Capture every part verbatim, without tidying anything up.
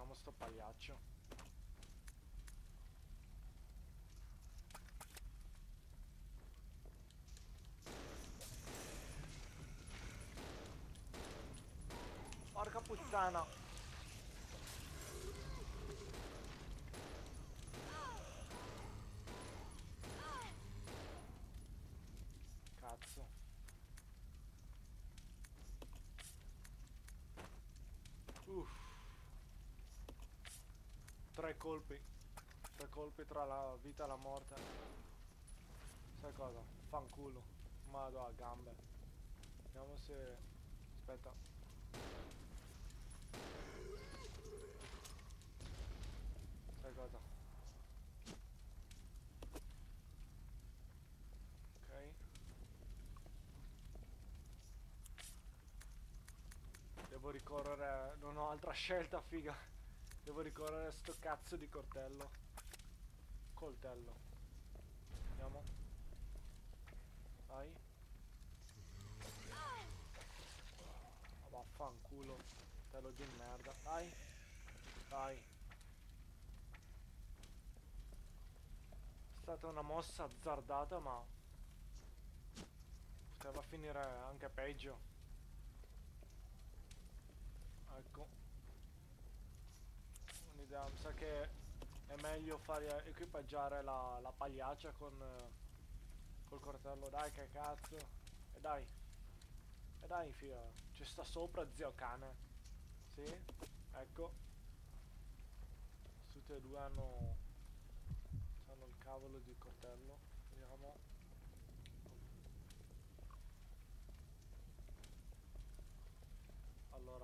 Vediamo sto pagliaccio. Porca puttana. Cazzo. Uff. Tre colpi. Tre colpi tra la vita e la morte. Sai cosa? Fanculo. Vado a gambe. Vediamo se... Aspetta. Sai cosa? Ok. Devo ricorrere... Non ho altra scelta, figa. Devo ricorrere a sto cazzo di coltello. Coltello. Andiamo. Dai. Oh, vaffanculo. Coltello di merda. Dai. Dai. È stata una mossa azzardata, ma poteva finire anche peggio. Ecco. Un'idea. Mi sa che è meglio fare equipaggiare la, la pagliaccia con col coltello. Dai, che cazzo. E dai. E dai, figa. Ci sta sopra, zio cane. Sì. Ecco. Tutti e due hanno hanno il cavolo di coltello. Vediamo. Allora,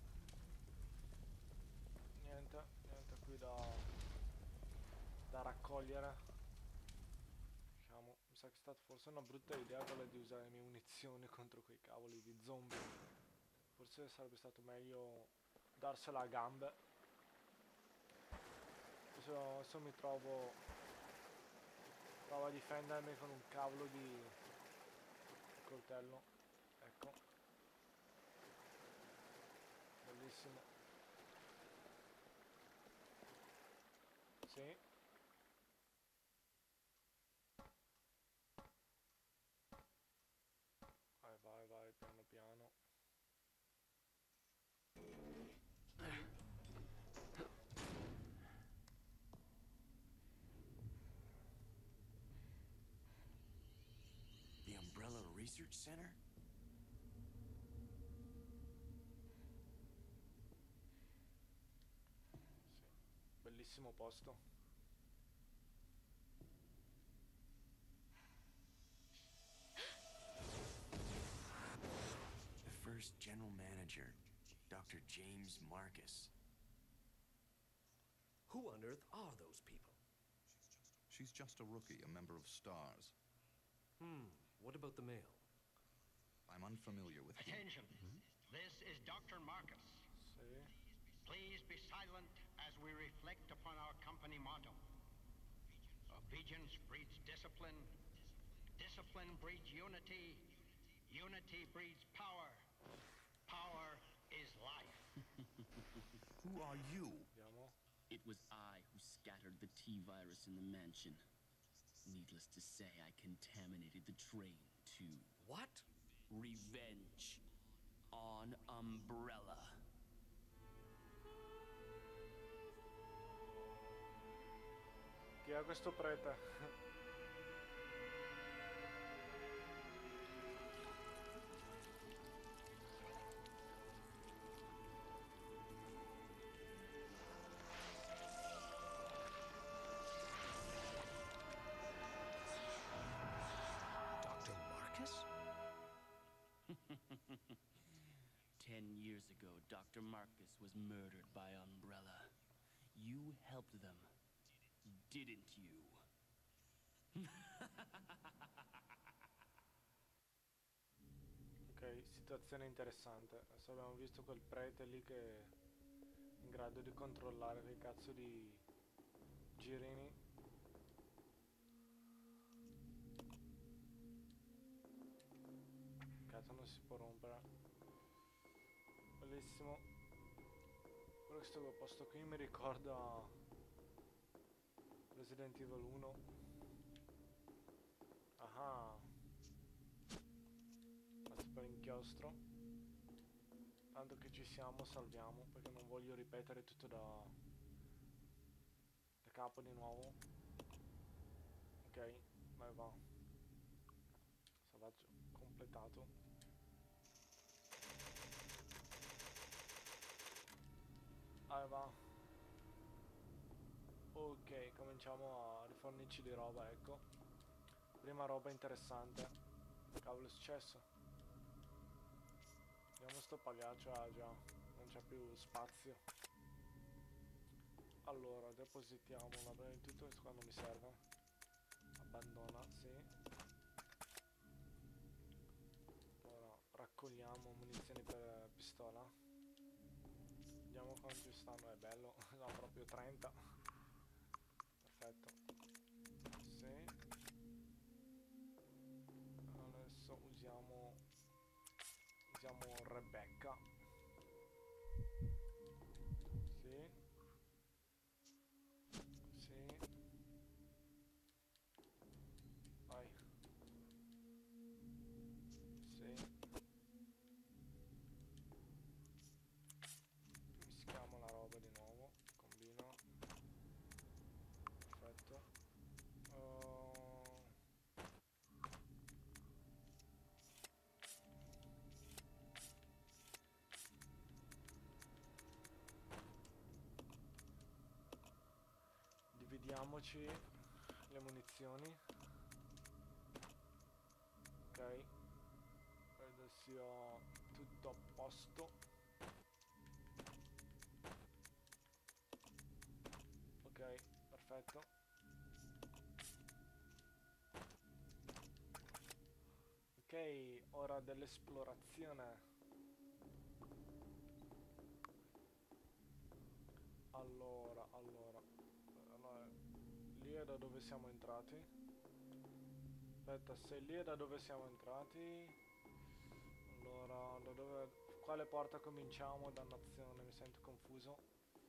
niente, niente qui da da raccogliere. Diciamo, mi sa che è stata forse una brutta idea quella di usare le mie munizioni contro quei cavoli di zombie. Forse sarebbe stato meglio darsela a gambe. Adesso, adesso mi trovo provo a difendermi con un cavolo di coltello. Ecco. Bellissimo. Sì. Vai, vai, vai, piano piano. The Umbrella Research Center? Sì. Bellissimo posto. The first general manager, Doctor James Marcus. Who on earth are those people? She's just a rookie, a member of STARS. Hmm, what about the male? I'm unfamiliar with him. Attention. Mm-hmm. This is Doctor Marcus. Sì. Please be silent as we reflect upon our company motto. Obedience breeds discipline. Discipline breeds unity. Unity breeds power. Power is life. Who are you? Vediamo. It was I who scattered the T-virus in the mansion. Needless to say, I contaminated the train, too. What? Revenge. On Umbrella. Chi è questo prete? Doctor Marcus? Ten years ago, Doctor Marcus was murdered by Umbrella. You helped them, didn't you? Ok, situazione interessante. Adesso abbiamo visto quel prete lì che è in grado di controllare quei cazzo di girini. Cazzo, non si può rompere. Bellissimo. Questo posto qui mi ricorda Resident Evil uno. Ah, faccio per inchiostro. Tanto che ci siamo, salviamo, perché non voglio ripetere tutto da, da capo di nuovo. Ok, vai va. Salvaggio completato. Vai va. Ok, cominciamo a rifornirci di roba, ecco. Prima roba interessante. Cavolo è successo? Vediamo sto pagaccio, ah già, non c'è più spazio. Allora, depositiamola, prima di tutto questo qua non mi serve. Abbandona, sì. Allora, raccogliamo munizioni per pistola. Vediamo quanti stanno, è bello, no proprio trenta. Perfetto. Sì. Adesso usiamo usiamo Rebecca. Sì. Sì. Vai. Sì. Mischiamo la roba di nuovo. Combina. Perfetto. Uh... Dividiamoci le munizioni. Ok. Credo sia tutto a posto. Ok, perfetto. Ok, ora dell'esplorazione. Allora, allora, allora, lì è da dove siamo entrati. Aspetta, se lì è da dove siamo entrati, allora, da dove, quale porta cominciamo? Dannazione, mi sento confuso.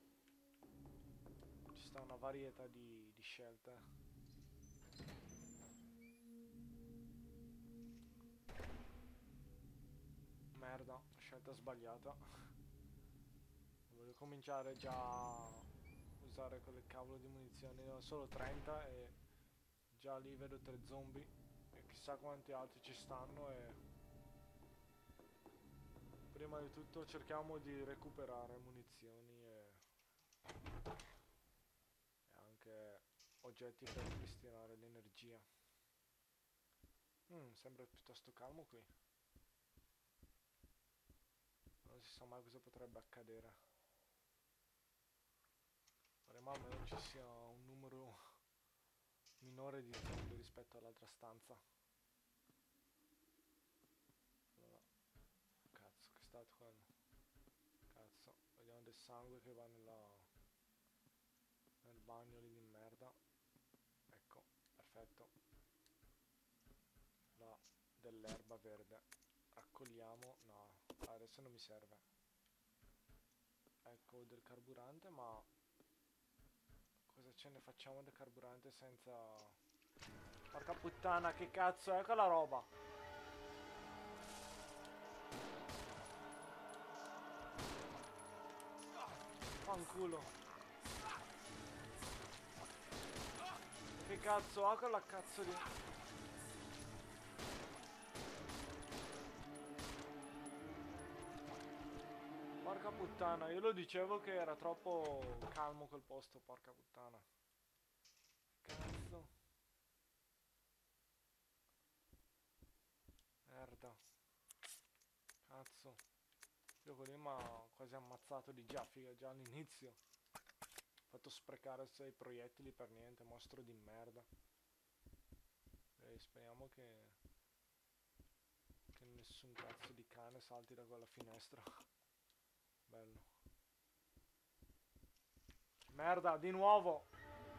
Ci sta una varietà di, di scelte. Merda, scelta sbagliata. Voglio cominciare già a usare quelle cavolo di munizioni. Ne ho solo trenta e già lì vedo tre zombie. E chissà quanti altri ci stanno e... Prima di tutto cerchiamo di recuperare munizioni e... e anche oggetti per ripristinare l'energia. Mm, sembra piuttosto calmo qui. Non si sa mai cosa potrebbe accadere. Speriamo almeno ci sia un numero minore di zombie rispetto all'altra stanza. Allora, cazzo, che è stato quello? Cazzo, vediamo del sangue che va nella, nel bagno lì di merda. Ecco, perfetto. Là, dell'erba verde. Raccogliamo, no, adesso non mi serve. Ecco, del carburante, ma... cosa ce ne facciamo del carburante senza... Porca puttana, che cazzo è quella roba? Fanculo. Che cazzo ha quella cazzo di... Porca puttana, io lo dicevo che era troppo calmo quel posto, porca puttana. Cazzo. Merda. Cazzo. Io con lì mi ha quasi ammazzato di già, figa, già all'inizio. Ho fatto sprecare sei proiettili per niente, mostro di merda. E speriamo che... che nessun cazzo di cane salti da quella finestra. Bello. Merda, di nuovo!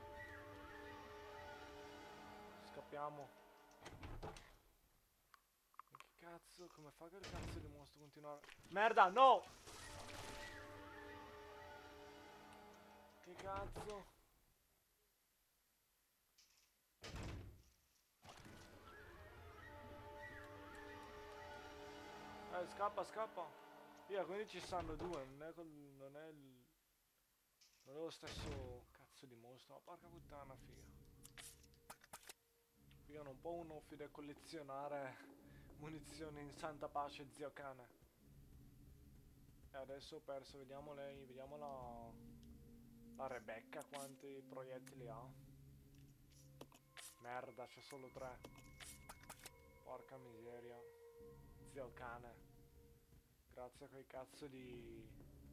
Scappiamo. Che cazzo, come fa che il cazzo di mostro continuare? Merda, no! Che cazzo? Eh, scappa, scappa. Via, quindi ci stanno due, non è, col- non è il... Non è lo stesso cazzo di mostro, ma porca puttana, figa. Figa, non può uno fide collezionare munizioni in santa pace, zio cane. E adesso ho perso, vediamo lei, vediamo la... La Rebecca quanti proiettili ha. Merda, c'è solo tre. Porca miseria. Zio cane. Grazie a quei cazzo di...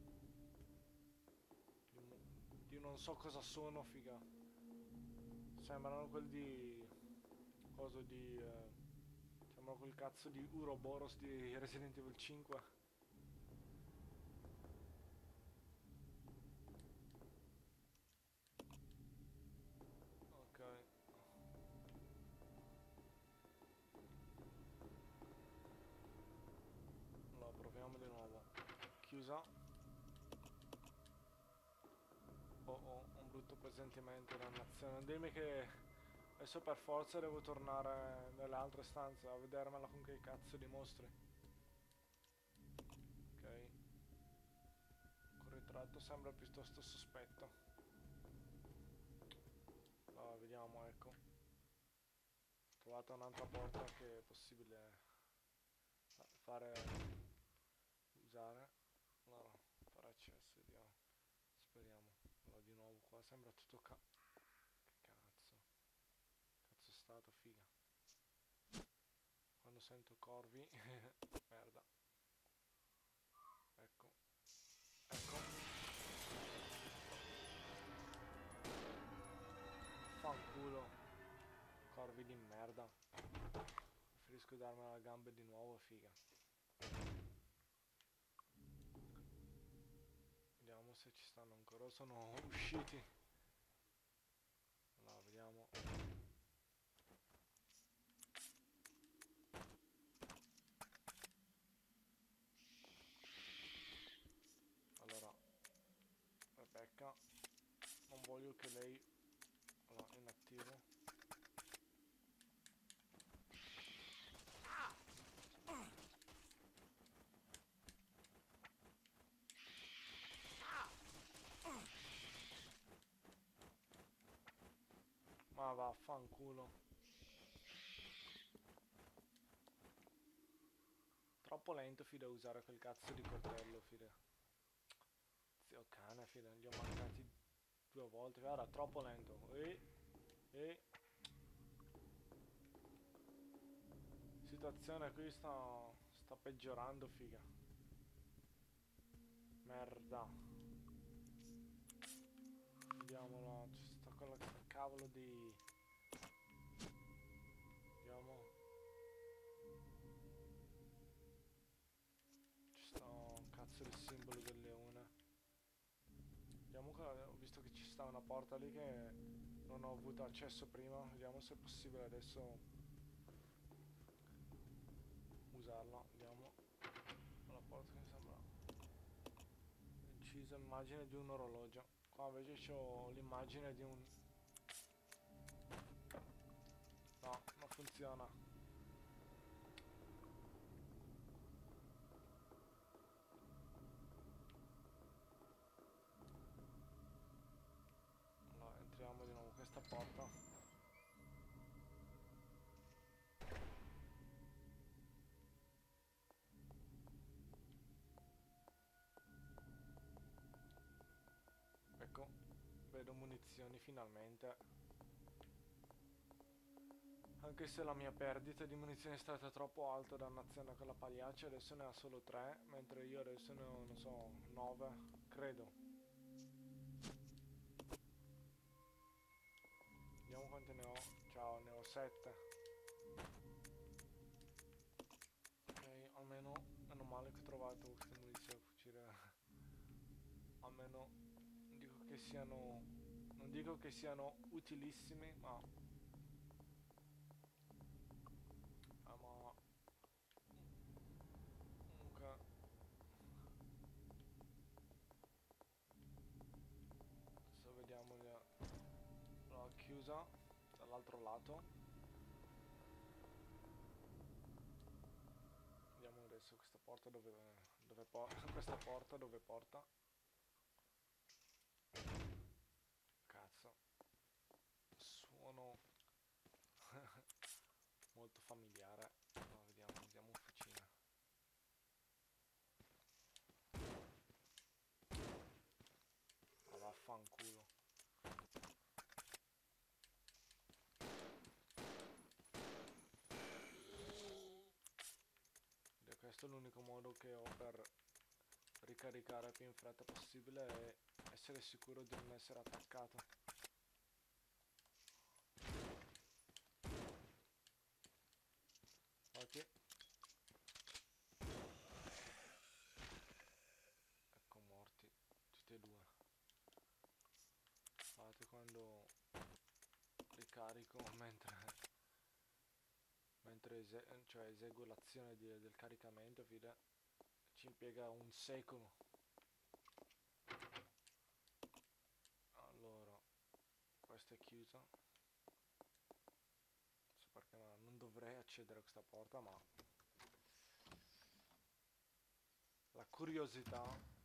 Di, mu- di non so cosa sono, figa. Sembrano quelli di... Coso di... Eh, sembrano quel cazzo di Uroboros di Resident Evil cinque. Ok. Allora, proviamo di nuovo. Chiusa. Oh, oh, un brutto presentimento, dannazione. Non dirmi che adesso per forza devo tornare nelle altre stanze a vedermela con che cazzo di mostri. Ok. Il ritratto sembra piuttosto sospetto. Allora, vediamo, ecco. Ho trovato un'altra porta che è possibile fare... usare. Allora, fare accesso, vediamo. Speriamo. Allora, di nuovo qua sembra tutto ca... Che cazzo. Cazzo è stato, figa. Quando sento corvi... Merda. Ecco. Ecco. Fanculo. Corvi di merda. Preferisco darmela a gambe di nuovo, figa. Vediamo se ci stanno ancora. Sono usciti. Allora, vediamo. Allora, Rebecca. Non voglio che lei... Allora, inattivo. Ma vaffanculo. Troppo lento, fida, a usare quel cazzo di coltello, fida. Zio cane, fida, gli ho mancati due volte. Guarda, troppo lento. E... E... Situazione qui sta... Sta peggiorando, figa. Merda. Vediamolo. Ci sta quella sta cavolo di... Vediamo. Ci sta un cazzo di simbolo del leone. Vediamo che ho visto che ci sta una porta lì che non ho avuto accesso prima. Vediamo se è possibile adesso usarla. Vediamo. La porta che mi sembra incisa immagine di un orologio. Qua invece ho l'immagine di un... No, non funziona. Allora, entriamo di nuovo in questa porta. Ecco, vedo munizioni finalmente. Anche se la mia perdita di munizioni è stata troppo alta, dannazione, con la pagliaccia adesso ne ha solo tre, mentre io adesso ne ho, non so, nove, credo. Vediamo quante ne ho. Ciao, ne ho sette. Ok, almeno, meno male che ho trovato queste munizioni a fucile. Almeno, non dico che siano, non dico che siano utilissimi, ma... Ah, ma... Comunque... Adesso chiusa dall'altro lato. Vediamo adesso questa porta dove, dove porta. Questa porta dove porta. Cazzo. Suono molto familiare. No, vediamo, vediamo officina. Ma vaffanculo. Ed questo è l'unico modo che ho per ricaricare più in fretta possibile e essere sicuro di non essere attaccato. Ok. Ecco, morti tutti e due. Guardate quando ricarico mentre mentre ese cioè eseguo l'azione del caricamento, fide, ci impiega un secolo. Allora, questa è chiusa. Non so perché, ma non dovrei accedere a questa porta, ma la curiosità